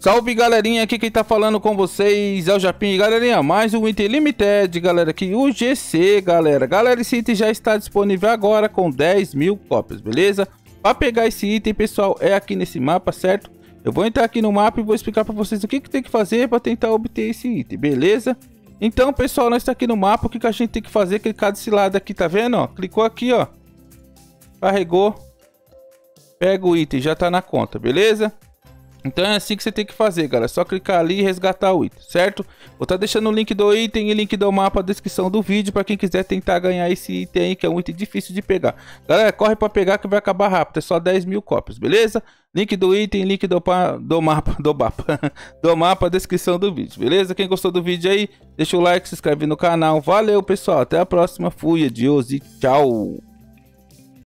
Salve galerinha, aqui quem tá falando com vocês é o Japim. Galerinha, mais um item limited, galera, aqui o GC, galera. Esse item já está disponível agora com 10.000 cópias, beleza? Para pegar esse item, pessoal, é aqui nesse mapa, certo? Eu vou entrar aqui no mapa e vou explicar para vocês o que tem que fazer para tentar obter esse item, beleza? Então, pessoal, nós está aqui no mapa, o que a gente tem que fazer? Clicar desse lado aqui, tá vendo, ó? Clicou aqui, ó. Carregou. Pega o item, já tá na conta, beleza? Então é assim que você tem que fazer, galera. Só clicar ali e resgatar o item, certo? Vou estar deixando o link do item e o link do mapa na descrição do vídeo para quem quiser tentar ganhar esse item aí, que é um item difícil de pegar. Galera, corre para pegar que vai acabar rápido. É só 10.000 cópias, beleza? Link do item, link do mapa na descrição do vídeo, beleza? Quem gostou do vídeo aí, deixa o like, se inscreve no canal. Valeu, pessoal. Até a próxima. Fui, adiós e tchau.